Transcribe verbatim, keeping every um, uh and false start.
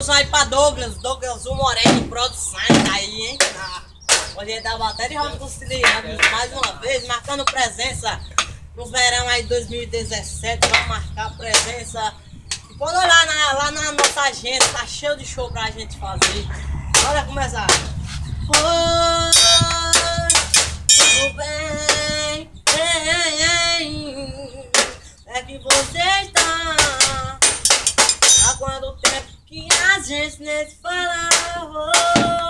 abração aí pra Douglas, Douglas o Moreno, produção aí, hein? Ah, hoje da bateria e Roda Conciliando, mais uma vez, marcando presença no verão aí dois mil e dezessete, vamos marcar presença. E pode olhar na, lá na nossa agenda, tá cheio de show pra gente fazer. Bora começar. Oi, tudo bem? É que você está? Há quanto tempo que a gente nem se falava?